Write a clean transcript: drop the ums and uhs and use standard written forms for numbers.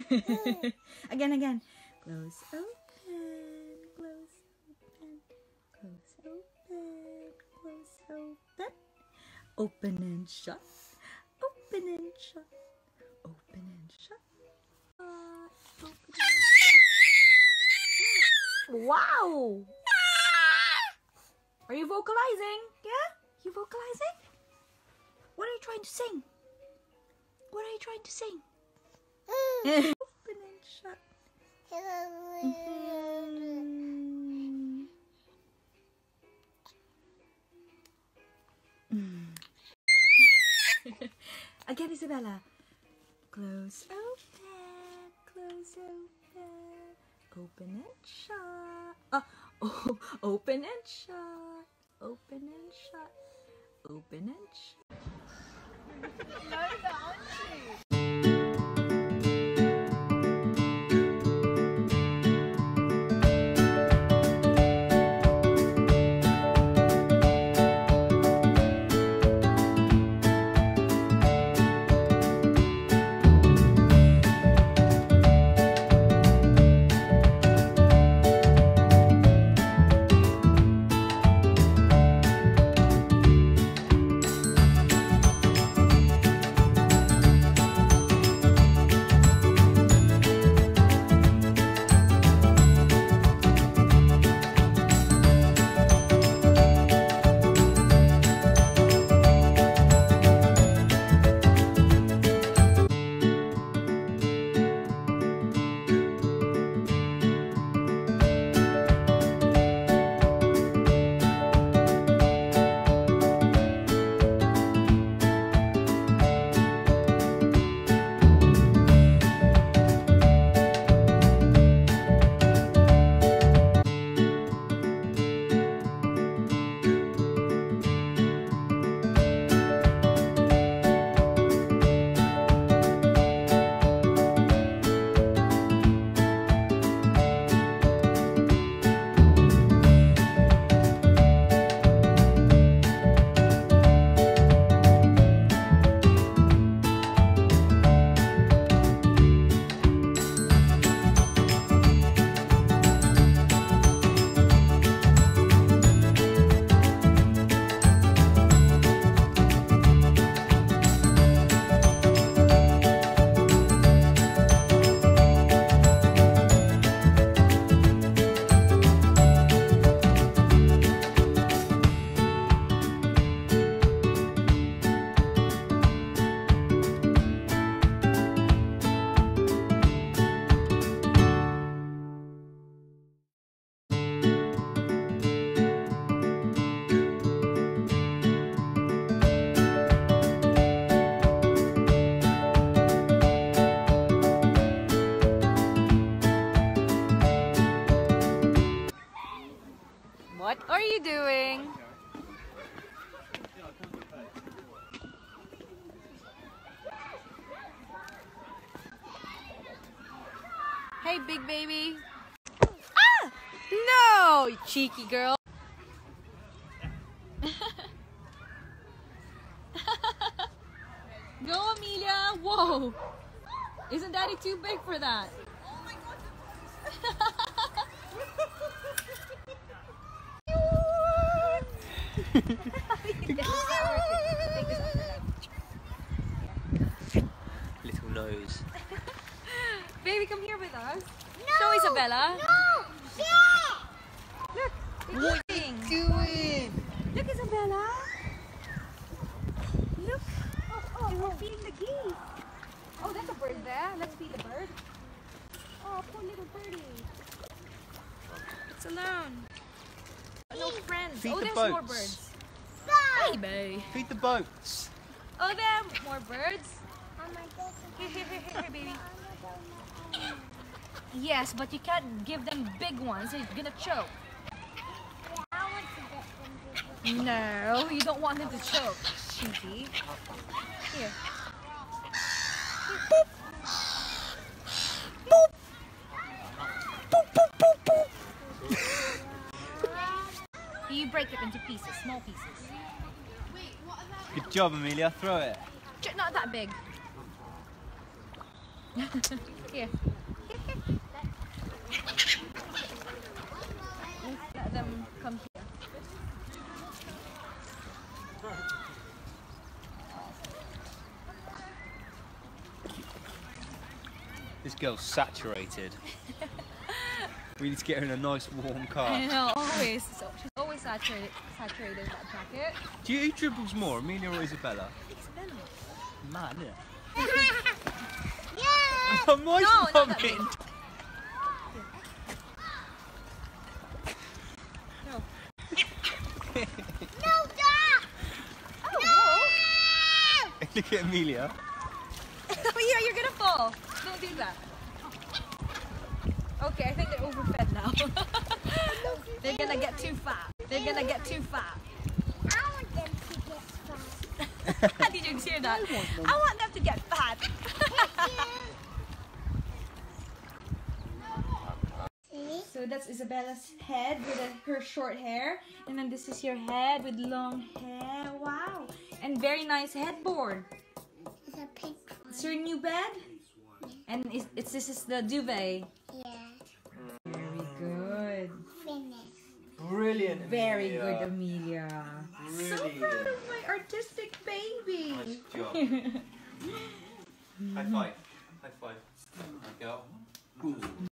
Again. Close, open, close, open, close, open, close, open. Open and shut, open and shut, open and shut, open and shut. Wow! Are you vocalizing? Yeah? You vocalizing? What are you trying to sing? What are you trying to sing? Open and shut. Again, Isabella. Close, open, close, open, open and shut. Oh, open and shut, open and shut, open and shut. What are you doing? Hey, big baby. Ah! No, you cheeky girl. Go, Amelia. Whoa. Isn't Daddy too big for that? Oh my God. Little nose. Baby, come here with us. No! Show Isabella. No! Yeah! Look. What are you doing? Look, Isabella. Look. Oh, we're feeding the geese. Oh, there's a bird there. Let's feed the bird. Oh, poor little birdie. It's alone. No friends. Feed oh, the there's boats. more birds. Go! Baby. Feed the boats. Oh, there are more birds. Here, baby. Yes, but you can't give them big ones. They're gonna choke. I want to get them. No, you don't want them to choke. Cheeky. Here. Boop. Boop. Boop, boop, boop, boop. You break it into pieces, small pieces. Good job, Amelia. Throw it. Not that big. Here. Let them come here. This girl's saturated. We need to get her in a nice warm car. I know, always. So she's always saturated with that jacket. Do you eat dribbles more, Amelia or Isabella? Isabella. Man, isn't it? Yeah! Oh, my No, not that stomach. big. No. No, stop! Oh, Look at Amelia. oh yeah, you're gonna fall. Don't do that. Okay, I think they're overfed now. They're gonna get too fat. They're gonna get too fat. I want them to get fat. Did you hear that? I want them to get fat. See? So that's Isabella's head with her short hair. And then this is your head with long hair. Wow. And very nice headboard. It's a pink one. It's your new bed? And this is the duvet. Yeah. Very good. Finished. Brilliant. Very good, Amelia. So Brilliant. proud of my artistic baby. Nice job. High five. High five. There you go.